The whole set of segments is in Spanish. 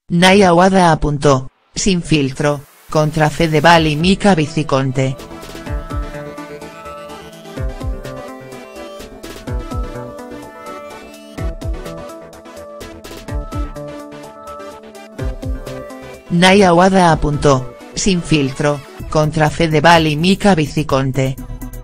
Naya Wada apuntó, sin filtro, contra Fedeval y Mika Viciconte. Naya Wada apuntó, sin filtro, contra Fedeval y Mika Viciconte.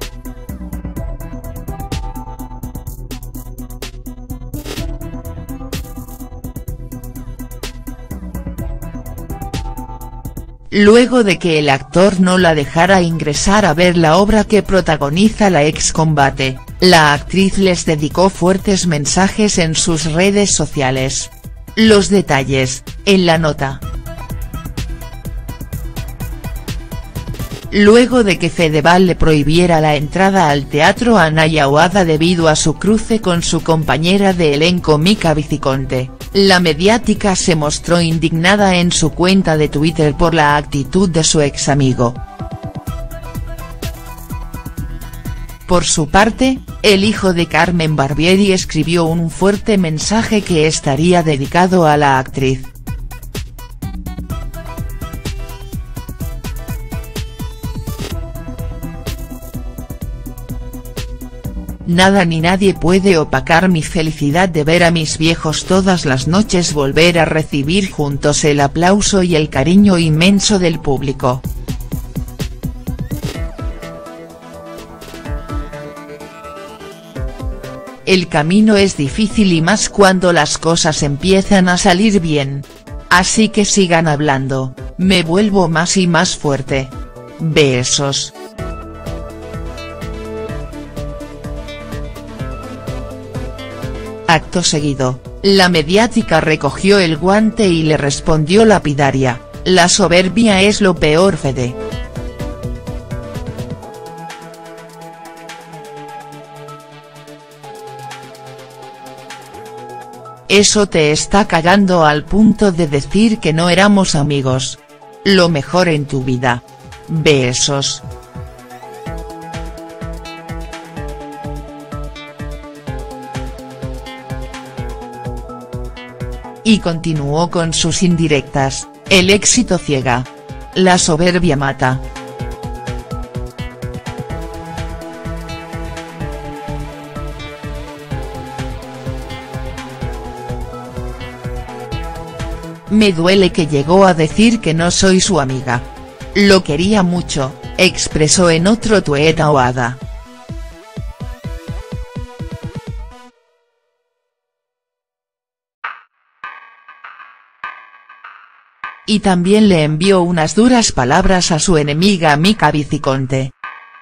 Luego de que el actor no la dejara ingresar a ver la obra que protagoniza la ex Combate, la actriz les dedicó fuertes mensajes en sus redes sociales. Los detalles, en la nota. Luego de que Fedeval le prohibiera la entrada al teatro a Naya Wada debido a su cruce con su compañera de elenco Mika Viciconte, la mediática se mostró indignada en su cuenta de Twitter por la actitud de su ex amigo. Por su parte, el hijo de Carmen Barbieri escribió un fuerte mensaje que estaría dedicado a la actriz. Nada ni nadie puede opacar mi felicidad de ver a mis viejos todas las noches volver a recibir juntos el aplauso y el cariño inmenso del público. El camino es difícil y más cuando las cosas empiezan a salir bien. Así que sigan hablando, me vuelvo más y más fuerte. Besos. Acto seguido, la mediática recogió el guante y le respondió lapidaria, la soberbia es lo peor Fede. Eso te está cagando al punto de decir que no éramos amigos. Lo mejor en tu vida. Besos. Y continuó con sus indirectas, el éxito ciega. La soberbia mata. Me duele que llegó a decir que no soy su amiga. Lo quería mucho, expresó en otro tuit Wada. Y también le envió unas duras palabras a su enemiga Mika Viciconte.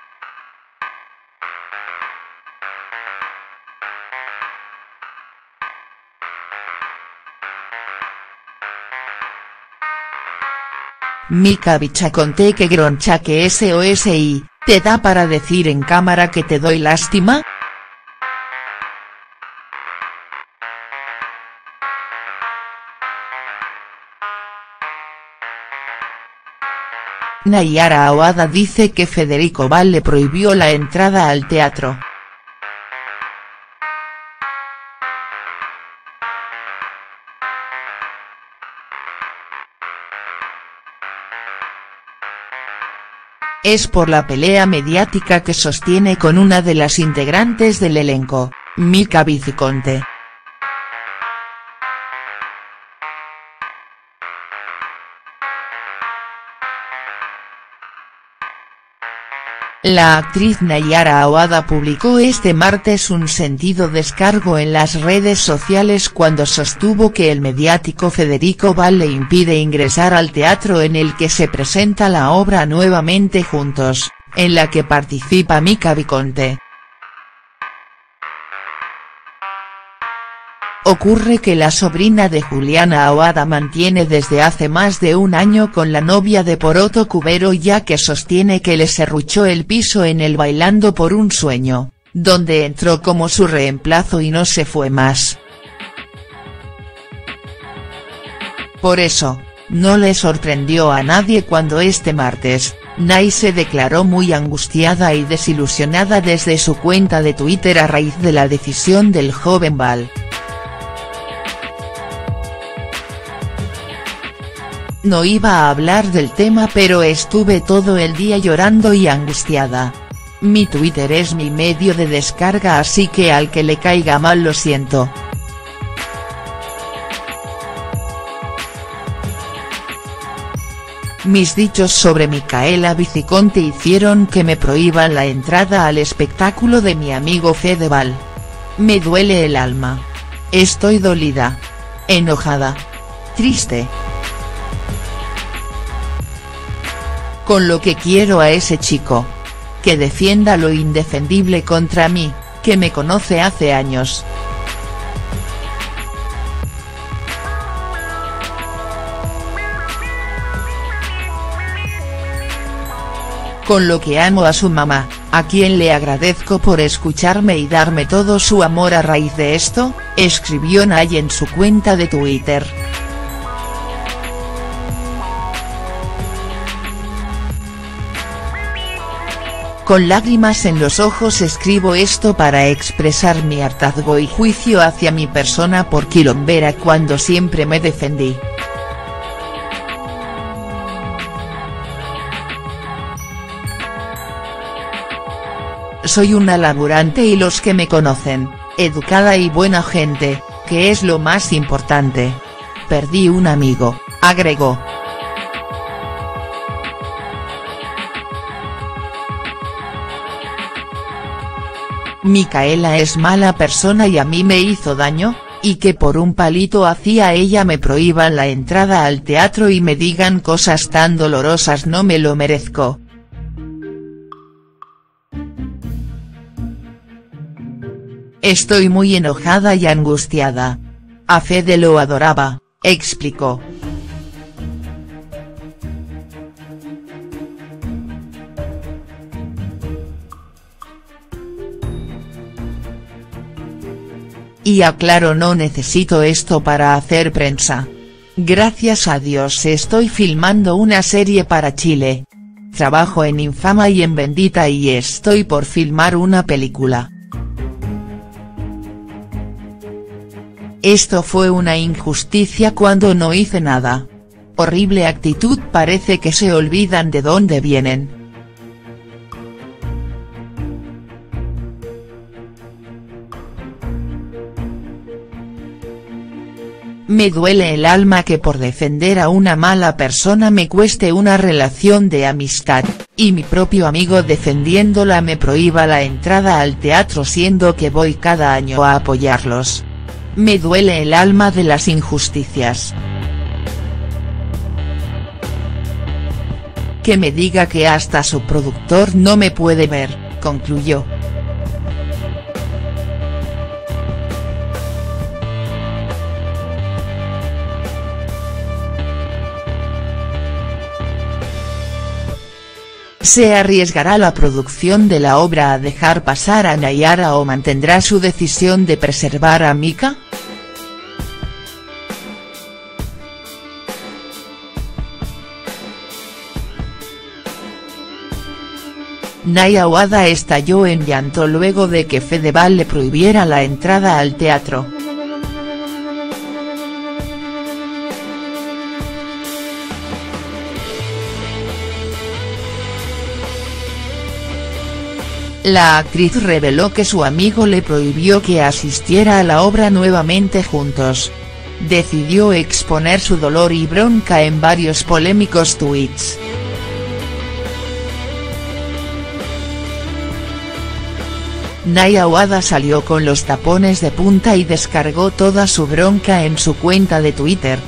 Mika Viciconte que groncha que SOSI, ¿te da para decir en cámara que te doy lástima? Nayara Wada dice que Federico Val le prohibió la entrada al teatro. Es por la pelea mediática que sostiene con una de las integrantes del elenco, Mika Viciconte. La actriz Nayara Wada publicó este martes un sentido descargo en las redes sociales cuando sostuvo que el mediático Federico Val le impide ingresar al teatro en el que se presenta la obra Nuevamente Juntos, en la que participa Mika Viciconte. Ocurre que la sobrina de Juliana Wada mantiene desde hace más de un año con la novia de Poroto Cubero ya que sostiene que le serruchó el piso en el Bailando por un Sueño, donde entró como su reemplazo y no se fue más. Por eso, no le sorprendió a nadie cuando este martes, Nay se declaró muy angustiada y desilusionada desde su cuenta de Twitter a raíz de la decisión del joven Val. No iba a hablar del tema pero estuve todo el día llorando y angustiada. Mi Twitter es mi medio de descarga así que al que le caiga mal lo siento. Mis dichos sobre Micaela Viciconte hicieron que me prohíban la entrada al espectáculo de mi amigo Fedeval. Me duele el alma. Estoy dolida. Enojada. Triste. Con lo que quiero a ese chico. Que defienda lo indefendible contra mí, que me conoce hace años. Con lo que amo a su mamá, a quien le agradezco por escucharme y darme todo su amor a raíz de esto, escribió Nay en su cuenta de Twitter. Con lágrimas en los ojos escribo esto para expresar mi hartazgo y juicio hacia mi persona por quilombera cuando siempre me defendí. Soy una laburante y los que me conocen, educada y buena gente, que es lo más importante. Perdí un amigo, agregó. Micaela es mala persona y a mí me hizo daño, y que por un palito hacia ella me prohíban la entrada al teatro y me digan cosas tan dolorosas no me lo merezco. Estoy muy enojada y angustiada. A Fede lo adoraba, explicó. Y aclaro, no necesito esto para hacer prensa. Gracias a Dios estoy filmando una serie para Chile. Trabajo en Infama y en Bendita y estoy por filmar una película. Esto fue una injusticia cuando no hice nada. Horrible actitud, parece que se olvidan de dónde vienen. Me duele el alma que por defender a una mala persona me cueste una relación de amistad, y mi propio amigo defendiéndola me prohíba la entrada al teatro siendo que voy cada año a apoyarlos. Me duele el alma de las injusticias. Que me diga que hasta su productor no me puede ver, concluyó. ¿Se arriesgará la producción de la obra a dejar pasar a Nayara o mantendrá su decisión de preservar a Mika? Naya Wada estalló en llanto luego de que Fedeval le prohibiera la entrada al teatro. La actriz reveló que su amigo le prohibió que asistiera a la obra nuevamente juntos. Decidió exponer su dolor y bronca en varios polémicos tweets. Naya Wada salió con los tapones de punta y descargó toda su bronca en su cuenta de Twitter.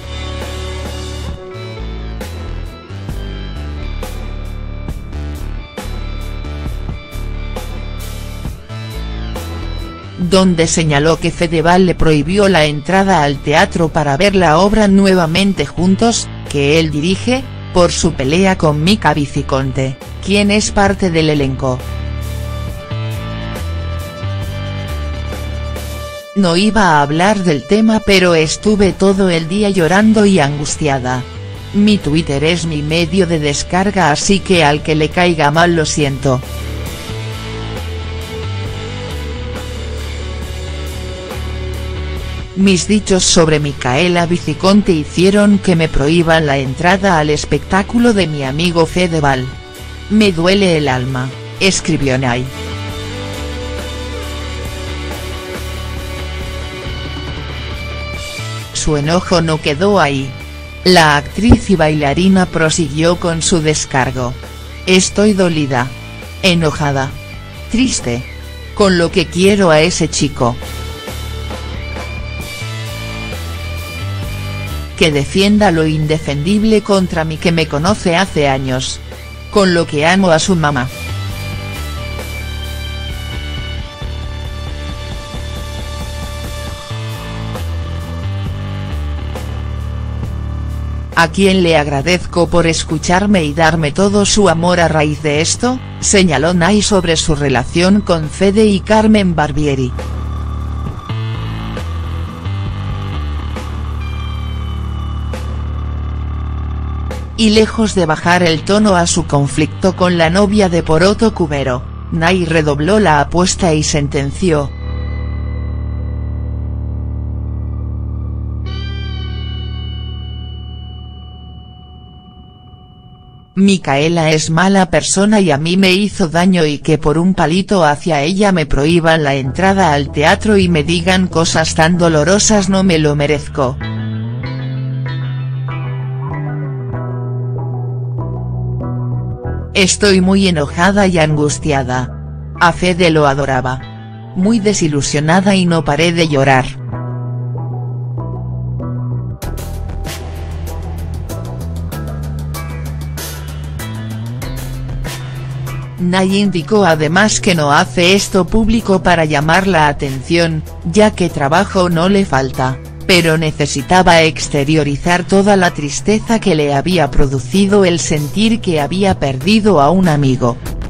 Donde señaló que Fedeval le prohibió la entrada al teatro para ver la obra nuevamente juntos, que él dirige, por su pelea con Mika Viciconte, quien es parte del elenco. No iba a hablar del tema pero estuve todo el día llorando y angustiada. Mi Twitter es mi medio de descarga así que al que le caiga mal lo siento. Mis dichos sobre Micaela Viciconte hicieron que me prohíban la entrada al espectáculo de mi amigo Fedeval. Me duele el alma, escribió Nay. Su enojo no quedó ahí. La actriz y bailarina prosiguió con su descargo. Estoy dolida. Enojada. Triste. Con lo que quiero a ese chico. Que defienda lo indefendible contra mí, que me conoce hace años. Con lo que amo a su mamá. A quien le agradezco por escucharme y darme todo su amor a raíz de esto, señaló Nay sobre su relación con Fede y Carmen Barbieri. Y lejos de bajar el tono a su conflicto con la novia de Poroto Cubero, Nay redobló la apuesta y sentenció. Micaela es mala persona y a mí me hizo daño, y que por un palito hacia ella me prohíban la entrada al teatro y me digan cosas tan dolorosas no me lo merezco. Estoy muy enojada y angustiada. A Fede lo adoraba. Muy desilusionada y no paré de llorar. Nay indicó además que no hace esto público para llamar la atención, ya que trabajo no le falta, pero necesitaba exteriorizar toda la tristeza que le había producido el sentir que había perdido a un amigo.